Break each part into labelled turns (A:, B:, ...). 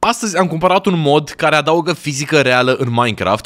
A: Astăzi am cumpărat un mod care adaugă fizică reală în Minecraft.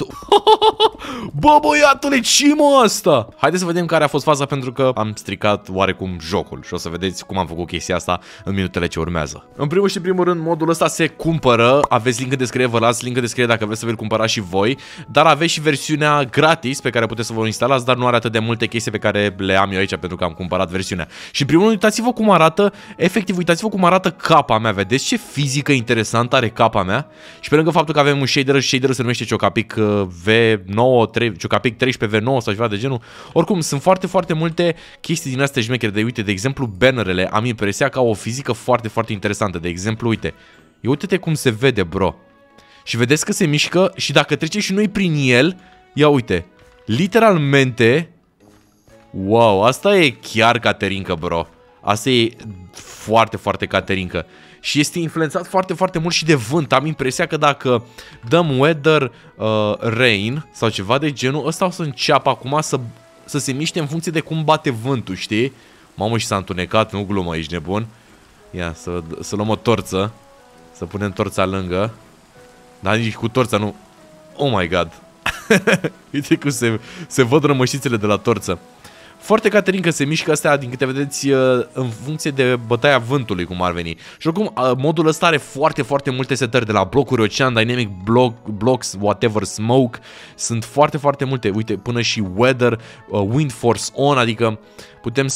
A: Bă, băiatule, ce mă asta? Haideți să vedem care a fost faza, pentru că am stricat oarecum jocul și o să vedeți cum am făcut chestia asta în minutele ce urmează. În primul și primul rând, modul ăsta se cumpără. Aveți link în descriere, vă las link în descriere dacă vreți să vi-l cumpărați și voi. Dar aveți și versiunea gratis pe care puteți să vă instalați, dar nu are atât de multe chestii pe care le am eu aici pentru că am cumpărat versiunea. Și în primul rând, uitați-vă cum arată, efectiv, uitați-vă cum arată capa mea. Vedeți ce fizică interesantă are capa mea? Și pe lângă faptul că avem un shader, și shaderul se numește Chocapic V9, Chocapic 13V9 sau ceva de genul. Oricum, sunt foarte multe chestii din astea șmechere. De uite, de exemplu, bannerele, am impresia că au o fizică foarte interesantă. De exemplu, uite, uite-te cum se vede, bro. Și vedeți că se mișcă și dacă trecem și noi prin el, ia uite, literalmente, wow, asta e chiar Caterinca, bro. Asta e foarte Caterinca. Și este influențat foarte mult și de vânt. Am impresia că dacă dăm weather rain sau ceva de genul, ăsta o să înceapă acum să se miște în funcție de cum bate vântul, știi? Mamă, și s-a întunecat, nu glumă, ești nebun? Ia, să luăm o torță. Să punem torța lângă. Dar nici cu torța nu... Oh my god. Uite cum se văd rămășițele de la torță. Foarte Caterinca se mișcă astea, din câte vedeți, în funcție de bătaia vântului, cum ar veni. Și oricum, modul ăsta are foarte multe setări, de la blocuri ocean, dynamic blocks, whatever, smoke. Sunt foarte multe, uite, până și weather, wind force on, adică putem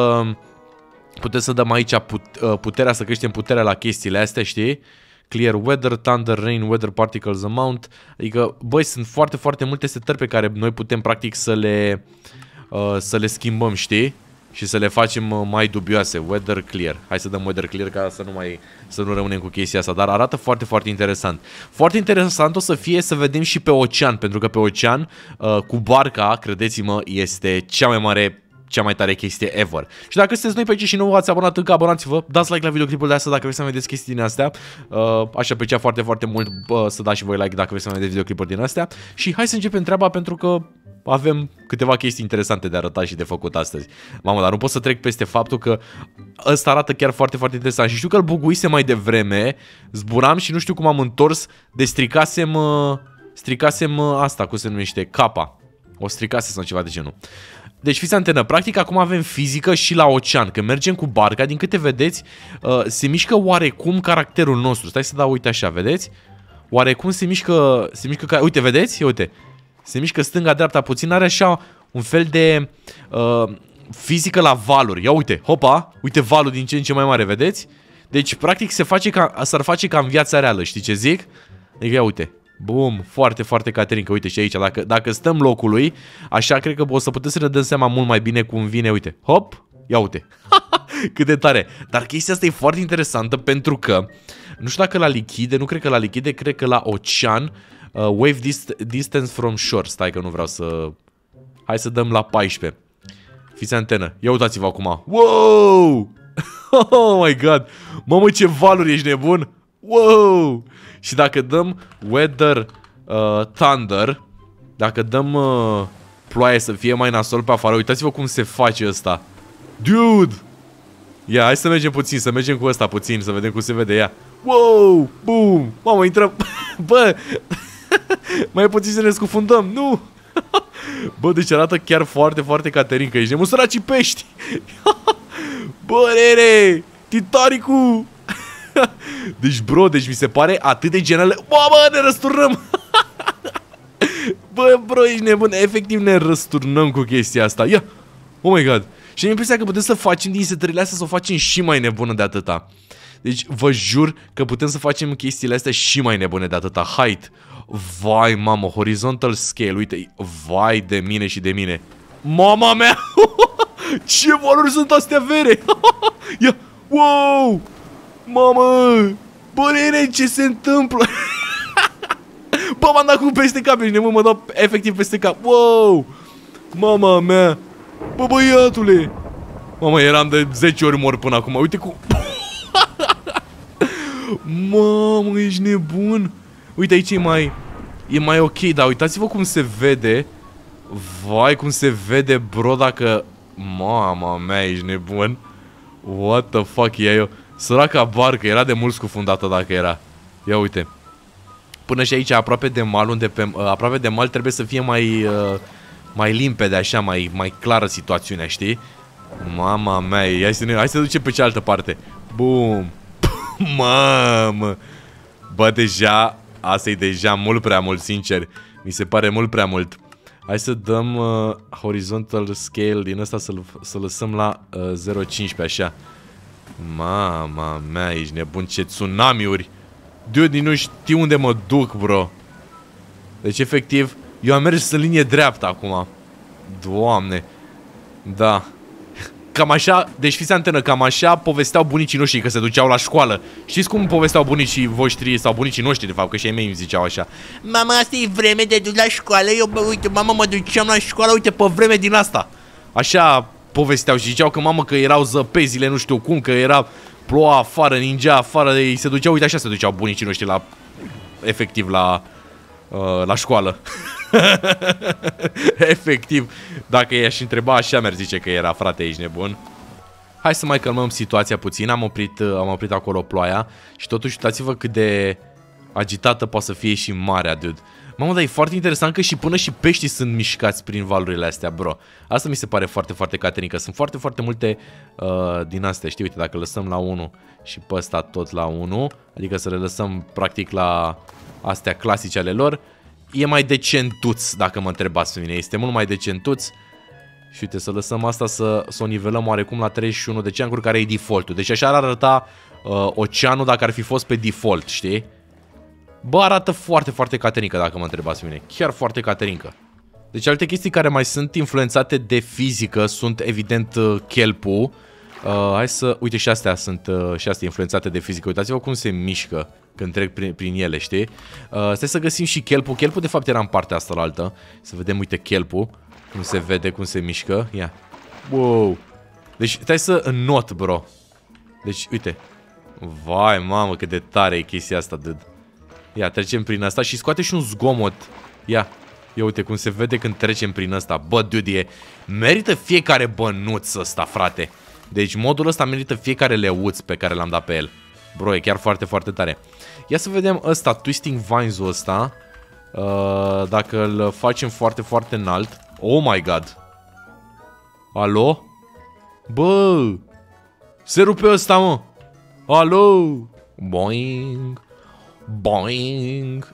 A: să dăm aici puterea, să creștem puterea la chestiile astea, știi? Clear weather, thunder, rain, weather particles amount. Adică, băi, sunt foarte multe setări pe care noi putem practic să le schimbăm, știi? Și să le facem mai dubioase. Weather clear. Hai să dăm weather clear ca să nu rămânem cu chestia asta. Dar arată foarte interesant. Foarte interesant o să fie să vedem și pe ocean. Pentru că pe ocean, cu barca, credeți-mă, este cea mai tare chestie ever. Și dacă sunteți noi pe aici și nu v-ați abonat încă, abonați-vă, dați like la videoclipul de asta dacă vreți să mai vedeți chestii din astea. Aș aprecia foarte mult să dați și voi like dacă vreți să mai vedeți videoclipuri din astea. Și hai să începem treaba, pentru că avem câteva chestii interesante de arătat și de făcut astăzi. Mamă, dar nu pot să trec peste faptul că ăsta arată chiar foarte interesant. Și știu că îl buguise mai devreme, zburam și nu știu cum am întors, de stricasem asta, cum se numește, capa. O stricase sau ceva de genul. Deci fiți antenă, practic acum avem fizică și la ocean. Când mergem cu barca, din câte vedeți, se mișcă oarecum caracterul nostru. Stai să dau, uite așa, vedeți? Oarecum se mișcă uite, vedeți? Uite. Se mișcă stânga-dreapta puțin, are așa un fel de fizică la valuri. Ia uite, hopa, uite valul din ce în ce mai mare, vedeți? Deci practic s-ar face ca în viața reală, știi ce zic? Deci ia uite, bum, foarte Caterinca, uite și aici, dacă stăm locului, așa cred că o să putem să ne dăm seama mult mai bine cum vine, uite, hop, ia uite, cât de tare. Dar chestia asta e foarte interesantă pentru că, nu știu dacă la lichide, nu cred că la lichide, cred că la ocean, wave distance from shore. Stai că nu vreau să... Hai să dăm la 14. Fiți antenă. Ia uitați-vă acum. Wow! Oh my god. Mamă, ce valuri, ești nebun? Wow! Și dacă dăm weather thunder, dacă dăm ploaie să fie mai nasol pe afară, uitați-vă cum se face ăsta. Dude! Ia, hai să mergem puțin, să mergem cu ăsta puțin, să vedem cum se vede. Ia. Wow! Boom! Mamă, intrăm... Bă! Mai puțin să ne scufundăm, nu! Bă, deci arată chiar foarte Caterinca. Ești nebun, săraci pești! Bă, nene! Titanicul! Deci, bro, deci mi se pare atât de genial. Bă, ne răsturnăm! Bă, bro, ești nebun. Efectiv ne răsturnăm cu chestia asta. Ia! Oh my god! Și am impresia că putem să facem din setările astea, să o facem și mai nebună de atâta. Deci vă jur că putem să facem chestiile astea și mai nebune de atâta. Height. Vai, mamă, horizontal scale. Uite, vai de mine și de mine. Mama mea! Ce valori sunt astea vere! Ia! Wow! Mamă! Bă, nene, ce se întâmplă? Bă, m-am dat cu peste cap, ești nebun, mă dau efectiv peste cap. Wow! Mama mea! Bă, băiatule! Mamă, eram de 10 ori mort până acum. Uite cum... Mamă, ești nebun. Uite, aici e mai ok, dar uitați-vă cum se vede. Vai, cum se vede, bro, dacă... Mama mea, ești nebun. What the fuck, e eu? Săraca barcă, era de mult scufundată dacă era. Ia uite. Până și aici, aproape de mal, aproape de mal trebuie să fie mai limpede, așa, mai clară situațiunea, știi? Mama mea, hai să ducem pe cealaltă parte. Bum. Mamă. Bă, deja, asta e deja mult prea mult, sincer. Mi se pare mult prea mult. Hai să dăm horizontal scale din ăsta, să lăsăm la 0.15, așa. Mama mea, ești nebun, ce tsunamiuri. Dude, nu știu unde mă duc, bro. Deci, efectiv, eu am mers în linie dreaptă acum. Doamne. Da. Cam așa, deci fiți antenă, cam așa povesteau bunicii noștri că se duceau la școală. Știți cum povesteau bunicii voștri, sau bunicii noștri, de fapt, că și ai mei îmi ziceau așa. Mama, asta e vreme de dus la școală, uite, mama, mă duceam la școală, uite, pe vreme din asta. Așa povesteau și ziceau că, mamă, că erau zăpezile, nu știu cum, că era ploua afară, ningea afară, ei se duceau, uite, așa se duceau bunicii noștri la, efectiv, la școală. Efectiv, dacă i-aș întreba așa, mi-ar zice că era, frate, ești nebun. Hai să mai calmăm situația puțin. Am oprit acolo ploaia. Și totuși uitați-vă cât de agitată poate să fie și marea, dude. Mamă, dar e foarte interesant că și până și peștii sunt mișcați prin valurile astea, bro. Asta mi se pare foarte, foarte catenică. Sunt foarte, foarte multe din astea, știi, uite, dacă lăsăm la 1 și pe ăsta tot la 1, adică să le lăsăm practic la astea clasice ale lor, e mai decentuț, dacă mă întrebați pe mine. Este mult mai decentuț. Și uite, să lăsăm asta să o nivelăm oarecum la 31 de ceancuri, care e default-ul. Deci așa ar arăta oceanul dacă ar fi fost pe default, știi? Bă, arată foarte, foarte caterincă, dacă mă întrebați pe mine. Chiar foarte caterincă. Deci alte chestii care mai sunt influențate de fizică sunt, evident, kelpul. Hai să... Uite, și astea sunt și astea influențate de fizică. Uitați-vă cum se mișcă când trec prin ele, știi? Stai să găsim și kelpul. Kelpul, de fapt, era în partea asta la altă. Să vedem, uite, kelpul. Cum se vede, cum se mișcă. Ia. Wow. Deci, stai să înnot, bro. Deci, uite. Vai, mamă, cât de tare e chestia asta, dude. Ia, trecem prin asta și scoate și un zgomot. Ia. Ia uite cum se vede când trecem prin ăsta. Bă, dude, merită fiecare bănuț ăsta, frate. Deci modul ăsta merită fiecare leuț pe care l-am dat pe el. Bro, e chiar foarte, foarte tare. Ia să vedem ăsta, Twisting Vines-ul ăsta. Dacă îl facem foarte, foarte înalt. Oh my god. Alo? Bă, se rupe ăsta, mă. Alo? Boing. Boing.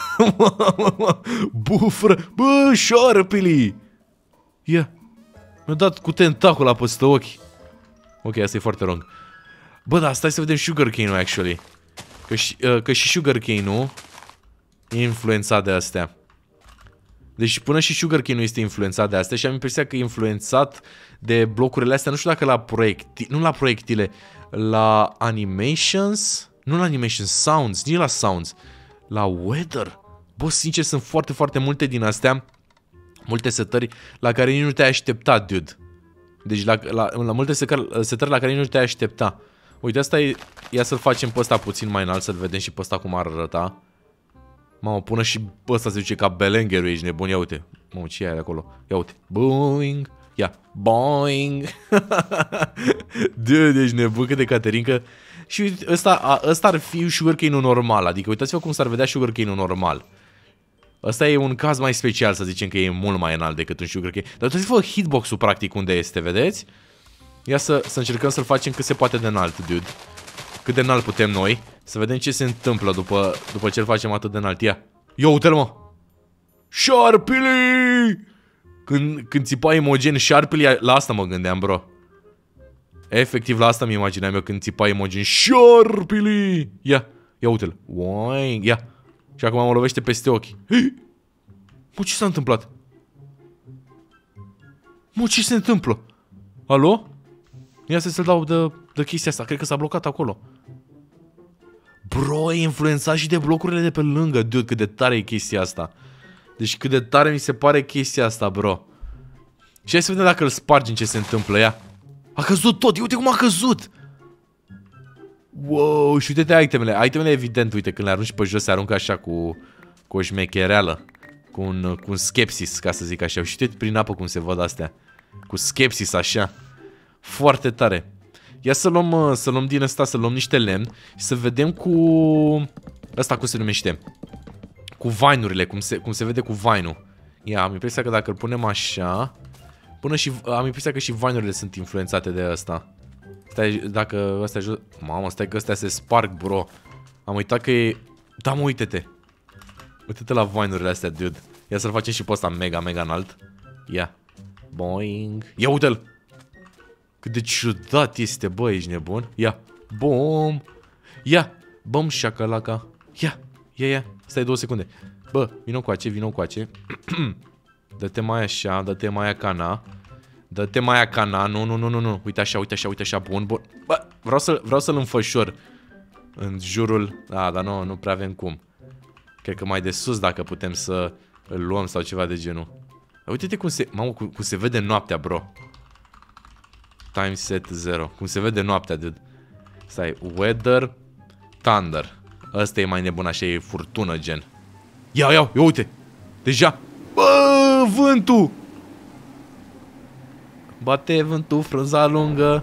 A: Bufră. Bă, șoarpili. Ia. Mi-a dat cu tentacula peste ochi. Ok, asta e foarte wrong. Bă, dar stai să vedem sugarcane-ul, actually. Că și sugarcane-ul e influențat de astea. Deci până și sugarcane-ul este influențat de astea și am impresia că e influențat de blocurile astea. Nu știu dacă la nu la proiectile, la animations. Nu la animations, sounds, nici la sounds. La weather. Bă, sincer, sunt foarte, foarte multe din astea. Multe setări la care nici nu te-ai aștepta, dude. Deci la multe setări la care nici nu te-ai aștepta. Uite, asta e... Ia să-l facem pe ăsta puțin mai înalt, să-l vedem și pe ăsta cum ar arăta. Mamă, până și pe ăsta se duce ca Belengerul, ești nebun, ia uite. Mamă, ce e acolo? Ia uite. Boing. Ia. Boing. Dude, ești nebun, cât de caterincă. Și uite, ăsta ar fi sugarcane-ul normal. Adică uitați-vă cum s-ar vedea sugarcane-ul normal. Ăsta e un caz mai special, să zicem că e mult mai înalt decât un sugarcane. Dar uitați-vă hitbox-ul practic unde este, vedeți? Ia să încercăm să-l facem cât se poate de înalt, dude. Cât de înalt putem noi. Să vedem ce se întâmplă după ce îl facem atât de înalt. Ia uite-l, mă. Sharpily! Când țipa Imogen Sharpily, la asta mă gândeam, bro. Efectiv la asta mi imagineam eu când țipa Imogen Sharpily! Ia uite-l. Ia. Și acum mă lovește peste ochi. Mă, ce s-a întâmplat? Mă, ce se întâmplă? Alo? Ia să-l dau de chestia asta. Cred că s-a blocat acolo. Bro, e influențat și de blocurile de pe lângă. Dude, cât de tare e chestia asta. Deci cât de tare mi se pare chestia asta, bro. Și hai să vedem dacă îl spargem ce se întâmplă. Ia. A căzut tot. Uite cum a căzut. Wow, și uite-te itemele. Itemele, evident, uite, când le arunci pe jos, se aruncă așa cu o șmechereală. Cu un skepsis, ca să zic așa. Și uite prin apă cum se văd astea. Cu skepsis, așa. Foarte tare. Ia să luăm din ăsta, să luăm niște lemn și să vedem Ăsta cum se numește? Cu vine-urile, cum se vede cu vine-ul. Ia, am impresia că dacă îl punem așa... am impresia că și vine-urile sunt influențate de ăsta. Stai, dacă ăstea... Mamă, stai că ăstea se sparg, bro. Am uitat că e... Da, mă, uite-te. Uite-te la vine-urile astea, dude. Ia să-l facem și pe ăsta mega, mega înalt. Ia. Boing. Ia uite-l. Cât de ciudat este, bă, ești nebun. Ia. Bom. Ia. Bom, șacalaca. Ia. Ia. Stai 2 secunde. Bă, vino coace. Dă-te mai așa, dă-te mai acana. Dă-te mai acana. Nu. Uite așa. Bun. Bă, vreau să-l înfășor în jurul... Da, dar nu prea avem cum. Cred că mai de sus dacă putem să îl luăm sau ceva de genul. Uite-te cum se... Mamă, cum se vede noaptea, bro. Time set 0. Cum se vede noaptea, dude. Stai, weather, thunder. Ăsta e mai nebun, așa e furtună, gen. Ia, uite. Deja. Bă, vântul. Bate vântul, frunza lungă.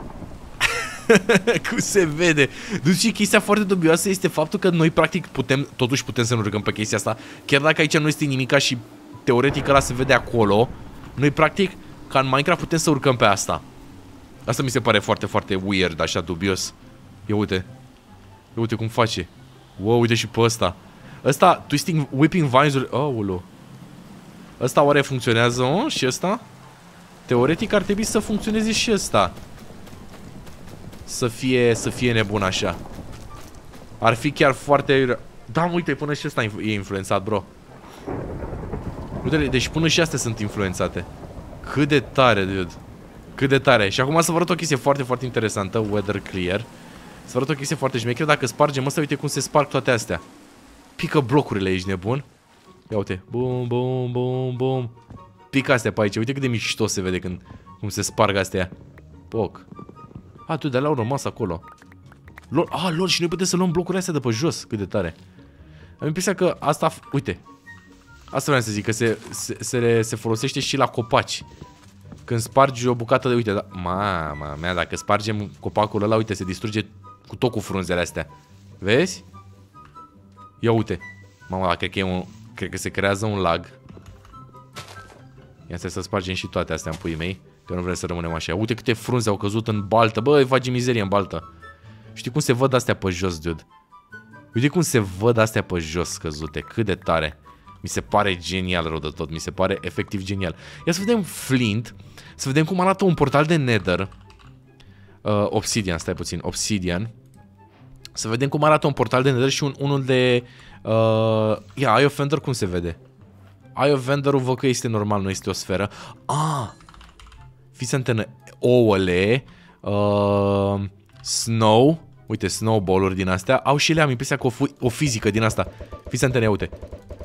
A: Cum se vede. Deci chestia foarte dubioasă este faptul că noi practic totuși putem să ne rugăm pe chestia asta. Chiar dacă aici nu este nimica și teoretic ăla se vede acolo, noi practic ca în Minecraft putem să urcăm pe asta. Asta mi se pare foarte, foarte weird, așa dubios. Ia uite cum face. Wow, uite și pe ăsta. Ăsta, twisting, whipping vines-uri. Aoleu. Ăsta oare funcționează, și ăsta? Teoretic ar trebui să funcționeze și ăsta. Să fie nebun așa. Ar fi chiar foarte... Da, uite, până și ăsta e influențat, bro. Uite, deci până și astea sunt influențate. Cât de tare, dude. Cât de tare. Și acum să vă arăt o chestie foarte, foarte interesantă. Weather clear. Să vă arăt o chestie foarte șmecheră. Dacă spargem ăsta, uite cum se sparg toate astea. Pică blocurile, ești nebun. Ia uite. Bum. Pică astea pe aici. Uite cât de mișto se vede cum se sparg astea. Poc. Tu de la au rămas acolo. Lol, și noi putem să luăm blocurile astea de pe jos. Cât de tare. Am impresia că asta... Uite. Asta vreau să zic, că se folosește și la copaci. Când spargi o bucată de... Uite, da, mama mea, dacă spargem copacul ăla, uite, se distruge cu frunzele astea. Vezi? Ia uite. Mama, cred că se creează un lag. Ia să spargem și toate astea în puii mei. Că nu vrem să rămânem așa. Uite câte frunze au căzut în baltă. Bă, îi face mizerie în baltă. Știi cum se văd astea pe jos, dude? Uite cum se văd astea pe jos căzute. Cât de tare. Mi se pare genial rău de tot. Mi se pare efectiv genial. Ia să vedem Flint. Să vedem cum arată un portal de Nether. Obsidian, stai puțin. Obsidian. Să vedem cum arată un portal de Nether și unul de... Eye of Ender cum se vede? Eye of Ender-ul văd că este normal, nu este o sferă. Fiți antenă. Ouăle. Snow. Uite, snowball-uri din astea. Au și ele, am impresia că o fizică din asta. Fiți antenă, ia uite.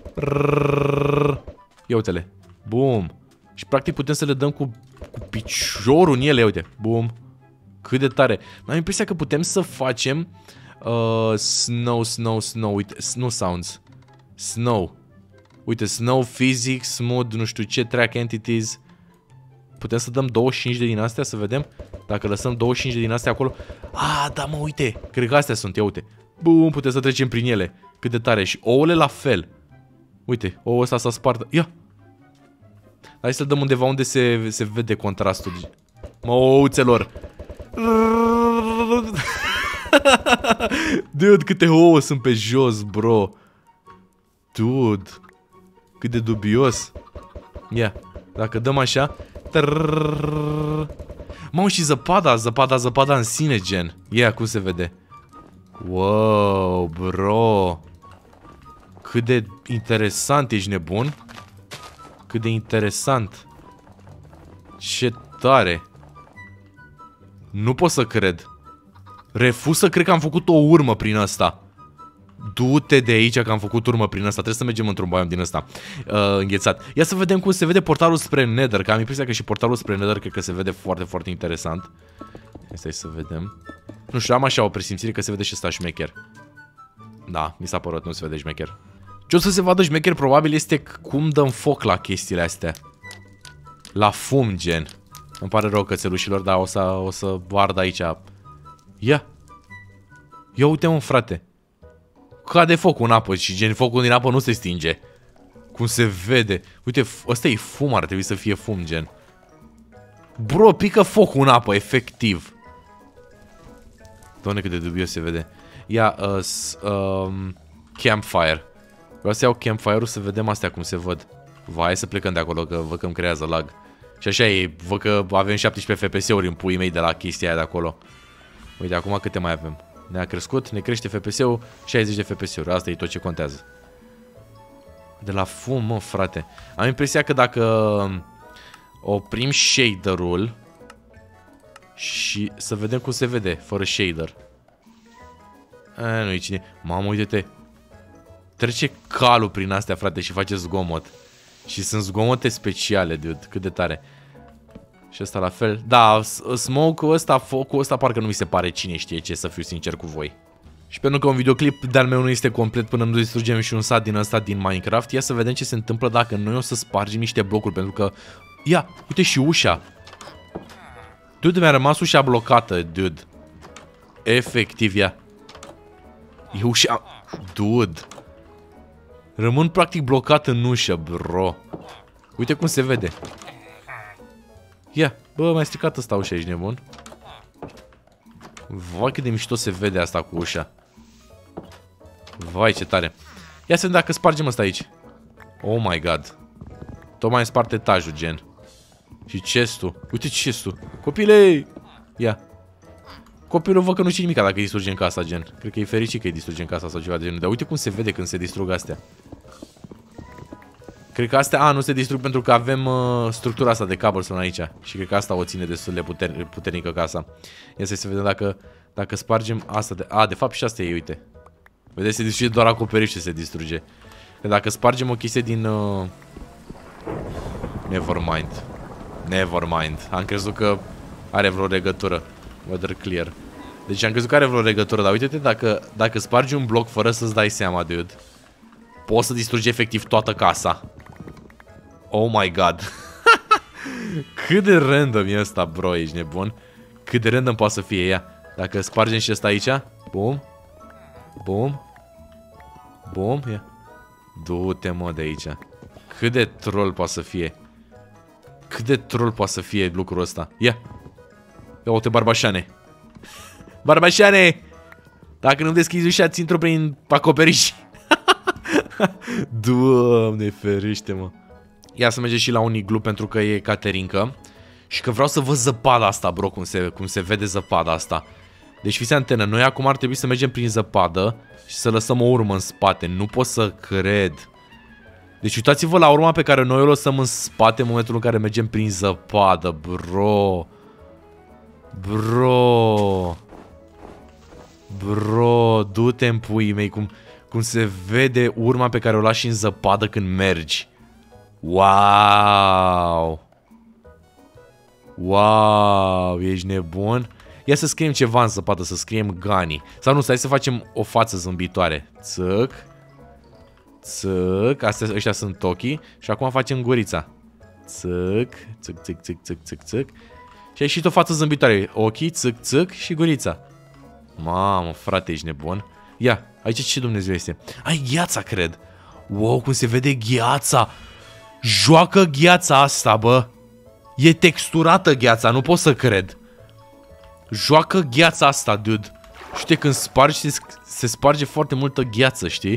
A: Ia uite-le. Bum. Și practic putem să le dăm cu piciorul în ele, ia uite. Bum. Cât de tare. Am impresia că putem să facem snow, uite, snow sounds. Snow. Uite, snow, physics, mood, nu știu ce, track entities. Putem să dăm 25 din astea, să vedem. Dacă lăsăm 25 din astea acolo. Da, mă, uite. Cred că astea sunt, ia uite. Bum, putem să trecem prin ele. Cât de tare. Și ouăle la fel. Uite, ouă ăsta s-a spart. Ia. Hai să-l dăm undeva unde se vede contrastul. Mă, ouțelor. Dude, câte ouă sunt pe jos, bro. Dude. Cât de dubios. Ia. Dacă dăm așa. Mă, și zăpada în sine, gen. Ia, cum se vede. Wow, bro. Cât de interesant, ești nebun? Cât de interesant. Ce tare. Nu pot să cred. Refuz să cred că am făcut o urmă prin asta. Du-te de aici că am făcut urmă prin asta. Trebuie să mergem într-un biom din ăsta înghețat. Ia să vedem cum se vede portalul spre Nether. Că am impresia că și portalul spre Nether cred că se vede foarte, foarte interesant. Stai să vedem. Nu știu, am așa o presimțire că se vede și ăsta șmecher. Da, mi s-a părut, nu se vede șmecher. Ce o să se vadă șmecher probabil este cum dăm foc la chestiile astea. La fum, gen. Îmi pare rău cățelușilor, dar o să ard aici. Ia. Ia uite, mă, frate. cade focul în apă și gen focul din apă nu se stinge. Cum se vede. Uite, ăsta e fum, ar trebui să fie fum, gen. Bro, pică focul în apă, efectiv. Doamne, cât de dubios se vede. Ia, campfire. Vreau să iau campfire-ul să vedem astea cum se văd. Vai, să plecăm de acolo, că văd că îmi creează lag. Și așa e, văd că avem 17 FPS-uri în puii mei de la chestia aia de acolo. Uite, acum câte mai avem? Ne-a crescut, ne crește FPS-ul, 60 de FPS-uri. Asta e tot ce contează. De la fum, mă, frate. Am impresia că dacă oprim shader-ul și să vedem cum se vede, fără shader. Nu-i cine. Mamă, uite-te. Trece calul prin astea, frate, și face zgomot. Și sunt zgomote speciale, dude. Cât de tare. Și ăsta la fel. Da, smoke-ul ăsta, focul ăsta parcă nu mi se pare cine știe ce, să fiu sincer cu voi. Și pentru că un videoclip de-al meu nu este complet până nu distrugem și un sat din ăsta din Minecraft, ia să vedem ce se întâmplă dacă noi o să spargem niște blocuri, pentru că... Ia, uite și ușa. Dude, mi-a rămas ușa blocată, dude. Efectiv, ia. E ușa... Dude. Rămân practic blocat în ușă, bro. Uite cum se vede. Ia, bă, m-ai stricat ăsta ușa, ești nebun? Vai, cât de mișto se vede asta cu ușa. Vai, ce tare. Ia să vedem dacă spargem ăsta aici. Oh my god. Tocmai spart etajul, gen. Și chestul. Uite chestul. Copile! Ia. Copilul văd că nu știe nimic dacă îi distrugem casa, gen. Cred că e fericit că îi distrugem casa sau ceva de genul. Dar uite cum se vede când se distrug astea. Cred că astea, nu se distrug pentru că avem structura asta de cobblestone aici. Și cred că asta o ține destul de puternică casa. Ia să vedem dacă spargem asta de... de fapt și asta e, uite. Vedeți, se distruge doar acoperișul, se distruge. Că dacă spargem o chestie din... Nevermind. Nevermind. Am crezut că are vreo legătură. Weather clear. Deci am crezut că are vreo legătură, dar uite-te, dacă spargi un bloc fără să-ți dai seama, dude, poți să distrugi efectiv toată casa. Oh my god. Cât de random e ăsta, bro, ești nebun? Cât de random poate să fie ea. Dacă spargem și ăsta aici, bum, bum, bum, ia. Du-te, mă, de aici. Cât de troll poate să fie. Cât de troll poate să fie lucrul ăsta. Ia. Ia uite, barbașane. Barbașane! Dacă nu deschizi ușa, ți intru prin acoperiș. Doamne, ferește, mă. Ia să mergem și la un iglu pentru că e caterincă. Și că vreau să văd zăpada asta, bro, cum se vede zăpada asta. Deci fiți antenă, noi acum ar trebui să mergem prin zăpadă și să lăsăm o urmă în spate. Nu pot să cred. Deci uitați-vă la urma pe care noi o lăsăm în spate în momentul în care mergem prin zăpadă, bro. Bro. Bro, du-te în puii mei, cum se vede urma pe care o lași în zăpadă când mergi. Wow. Wow, ești nebun? Ia să scriem ceva în zăpadă, să scriem Gani. Sau nu, stai să facem o față zâmbitoare. Țâc. Țâc. Ăștia sunt ochii. Și acum facem gurița. Țâc. Țâc, țâc, țâc, țâc, țâc, țâc. Și ai ieșit o față zâmbitoare. Ochii, țâc, țâc și gurița. Mamă, frate, ești nebun. Ia, aici ce Dumnezeu este? Ai gheața, cred. Wow, cum se vede gheața. Joacă gheața asta, bă. E texturată gheața, nu pot să cred. Joacă gheața asta, dude. Știi, când spargi, se sparge foarte multă gheață, știi?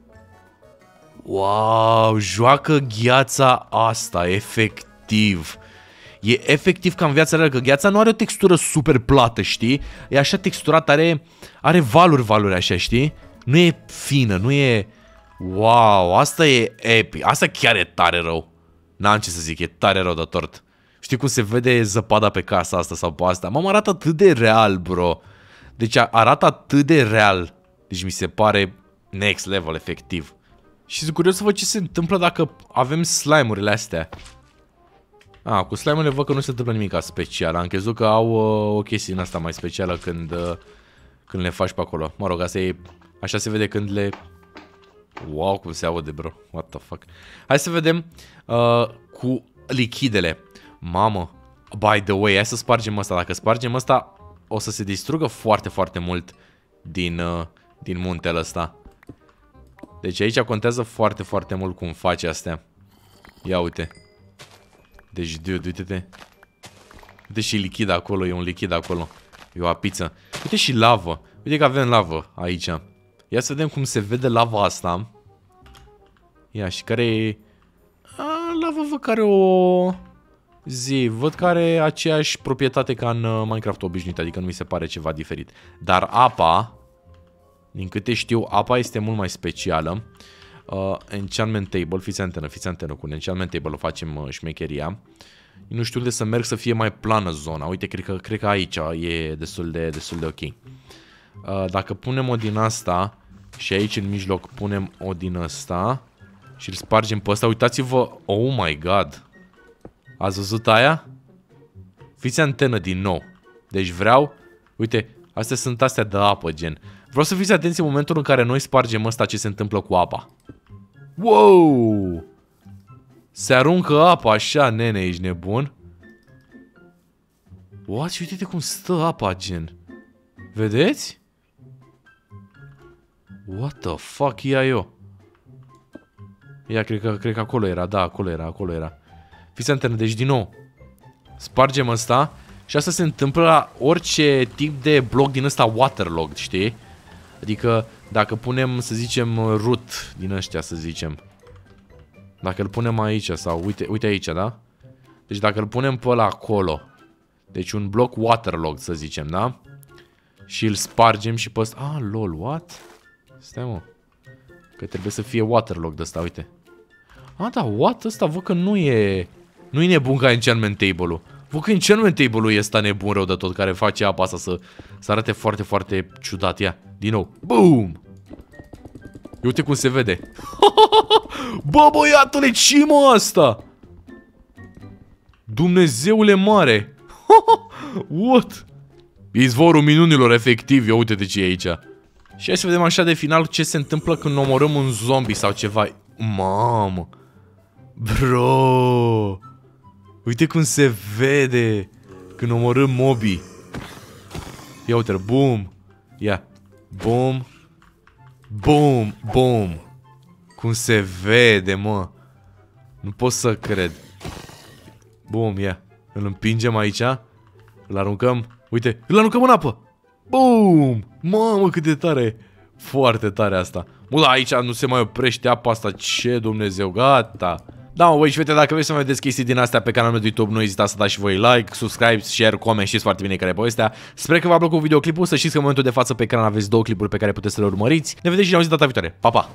A: Wow, joacă gheața asta, efectiv. E efectiv ca în viața reală, că gheața nu are o textură super plată, știi? E așa texturat, are valuri așa, știi? Nu e fină, nu e... Wow, asta e epic. Asta chiar e tare rău. N-am ce să zic, e tare rău de tort. Știi cum se vede zăpada pe casa asta sau pe asta? Mă, arată atât de real, bro. Deci arată atât de real. Deci mi se pare next level, efectiv. Și sunt curios să văd ce se întâmplă dacă avem slime-urile astea. Cu slime-urile văd că nu se întâmplă nimic special. Am crezut că au o chestie în asta mai specială când le faci pe acolo. Mă rog, asta e... Așa se vede când le... Wow, cum se aude, bro. What the fuck. Hai să vedem cu lichidele. Mamă, by the way, hai să spargem ăsta. Dacă spargem ăsta, o să se distrugă foarte, foarte mult din muntele ăsta. Deci aici contează foarte, foarte mult cum faci astea. Ia uite. Deci, dude, uite-te. Uite și lichid acolo, e un lichid acolo. E o apiță. Uite și lavă. Uite că avem lavă aici. Ia să vedem cum se vede lava asta. Ia, și care e... Lava văd care o... Văd că are aceeași proprietate ca în Minecraft obișnuit, adică nu mi se pare ceva diferit. Dar apa, din câte știu, apa este mult mai specială. Enchantment table, fiți antenă cu un enchantment table o facem șmecheria. Nu știu unde să merg să fie mai plană zona. Uite, cred că aici e destul de ok. Dacă punem o din asta și aici în mijloc punem o din asta și îl spargem pe ăsta, uitați-vă, oh my god. Ați văzut aia? Fiți antenă din nou. Deci vreau, uite, astea sunt astea de apă, gen. Vreau să fiți atenți în momentul în care noi spargem ăsta, ce se întâmplă cu apa. Wow! Se aruncă apa așa, nene, ești nebun? What? Și uite-te cum stă apa, gen. Vedeți? What the fuck, ia eu? Ia, cred că acolo era, da, acolo era. Fiți antenă, deci din nou spargem ăsta și asta se întâmplă la orice tip de bloc din ăsta waterlogged, știi? Adică dacă punem, să zicem, root din ăștia, să zicem. Dacă îl punem aici sau, uite aici, da? Deci dacă îl punem pe ăla acolo, deci un bloc waterlogged, să zicem, da? Și îl spargem și pe ăsta, lol, what? Stai, mă, că trebuie să fie waterlogged ăsta, uite. Da, what? Ăsta văd că nu e nebun ca enchantment table-ul. Văd că enchantment table-ul e ăsta nebun rău de tot, care face apa asta să arate foarte, foarte ciudat. Ia, din nou. Boom! Uite cum se vede. Bă, băiatule, ce mă asta? Dumnezeule mare. What? Izvorul minunilor, efectiv. Ia uite de ce e aici. Și hai să vedem așa de final ce se întâmplă când omorâm un zombie sau ceva. Mamă. Bro. Uite cum se vede când omorâm mobii. Ia uite, boom. Ia. Boom. Boom. Boom. Cum se vede, mă. Nu pot să cred. Boom, ia. Îl împingem aici. Îl aruncăm. Uite, îl aruncăm în apă. Boom. Mamă, cât de tare. Foarte tare asta. Mă, da, aici nu se mai oprește apa asta. Ce Dumnezeu, gata. Da, mă, băi și fete, dacă vreți să mai vedeți chestii din astea pe canalul de YouTube, nu ezitați să dați și voi like, subscribe, share, comment, știți foarte bine care e povestea. Sper că v-a plăcut videoclipul, să știți că în momentul de față pe canal aveți două clipuri pe care puteți să le urmăriți. Ne vedem și ne auzim data viitoare. Pa, pa!